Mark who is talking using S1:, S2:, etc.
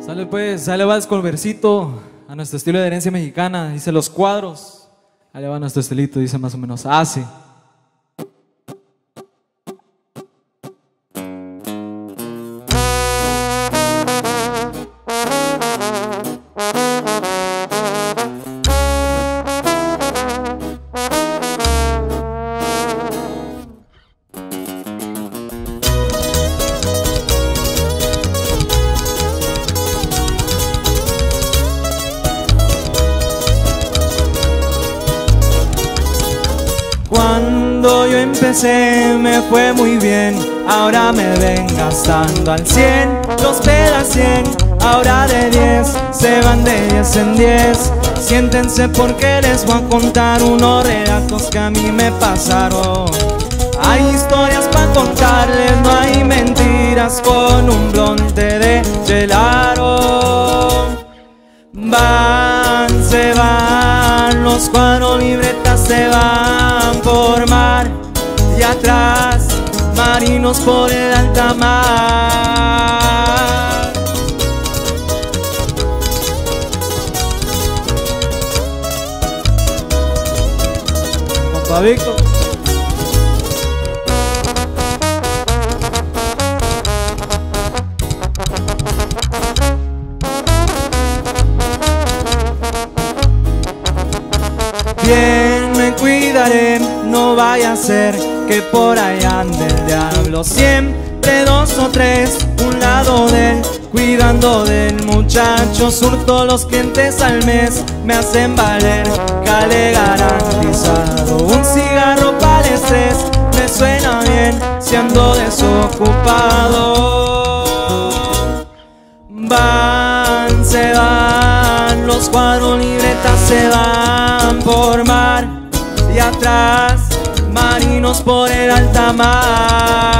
S1: Sale pues, sale va el versito a nuestro estilo de herencia mexicana. Dice los cuadros. Ahí va nuestro estilito, dice más o menos así.
S2: Cuando yo empecé me fue muy bien, ahora me ven gastando al 100. Los peda 100, ahora de 10, se van de 10 en 10. Siéntense porque les voy a contar unos relatos que a mí me pasaron. Hay historias para contarles, no hay mentiras con un blonde de Gelaro. Van, se van, los cuadros libretas se van por mar. Y atrás, marinos por el alta mar.
S1: Compa Víctor.
S2: Bien me cuidaré, no vaya a ser que por ahí ande el diablo. Siempre dos o tres, un lado de él, cuidando del muchacho. Surto los clientes al mes, me hacen valer, cale garantizado. Un cigarro para el estrés, me suena bien si ando desocupado. Van, se van, los cuadros libretas se van por mar. Y atrás, marinos por el alta mar.